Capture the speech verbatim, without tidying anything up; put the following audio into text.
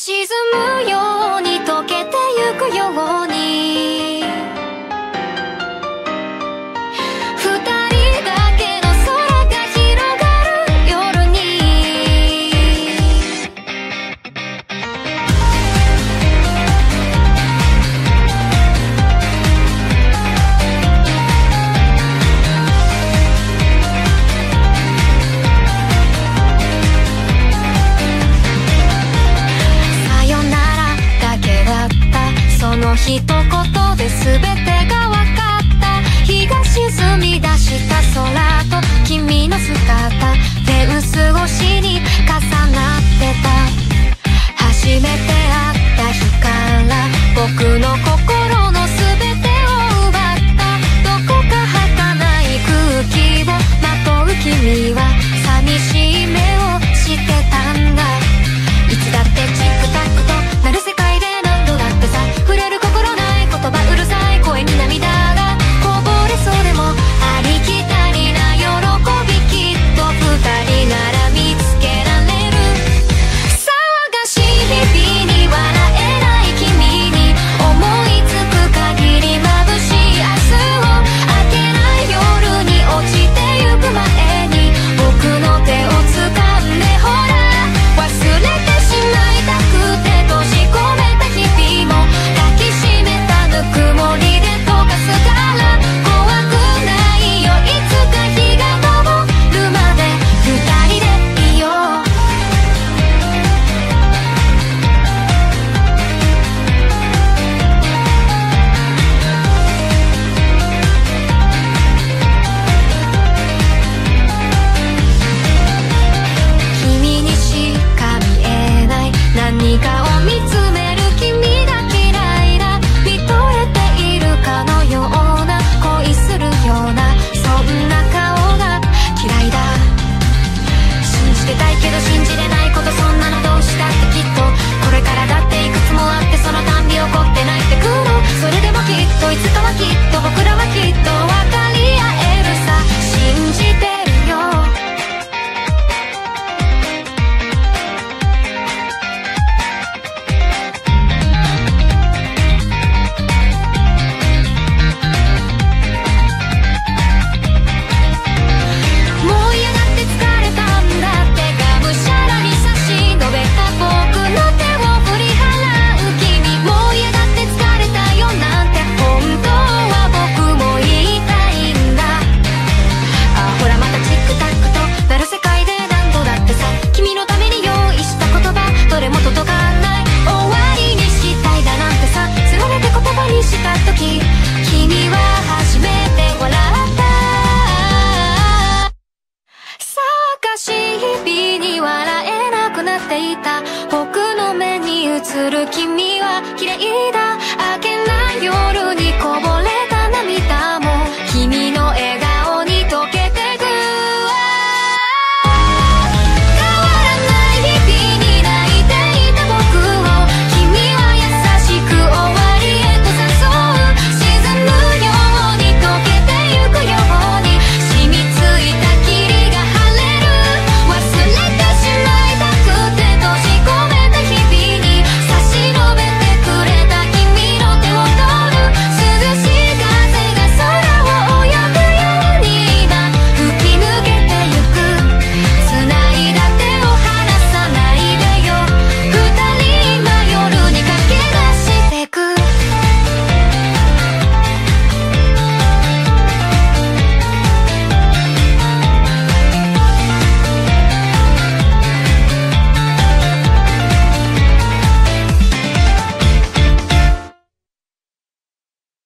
沈むように溶けてゆくように二人だけの空が広がる夜にさよならだけだったその一言で全てが分かった日が沈み出した空と君の姿フェンス越しに重なってた初めて会った日から僕の心の全てを奪ったどこか儚い空気をまとう君は寂しい目をしてたんだいつだってチックタックとなる世界で何度だってさ触れる心ない言葉うるさい声に涙がこぼれそうでもありきたりな喜びきっと二人なら見つけられる騒がしい日々に笑えない君に思いつく限り眩しい明日を明けない夜に落ちてゆく前に僕の手を掴んでほら忘れてしまいたくて閉じ込めた日々も抱きしめたぬくもりで溶かすから怖くないよいつか日が昇るまで二人でいよう君にしか見えない何かを見つめる君が嫌いだ見とれているかのような恋するようなそんな顔が嫌いだ信じてたいけど信じれないことそんなのどうしたってきっとこれからだっていくつもあってそのたんび起こって泣いてくるそれでもきっといつかはきっと僕らはきっと分かり合えるさ信じてるよもう嫌がって疲れたんだってがむしゃらに差し伸べた僕の手を振り払う君もう嫌がって疲れたよなんて本当は僕も言いたいんだあほらまたチックタックとなる世界で何度だってさ君のために用意した言葉どれも届かない終わりにしたいだなんてさつられて言葉にした時君は初めて笑った騒がしい日々に笑えなくなっていた僕の目に映る君は綺麗だ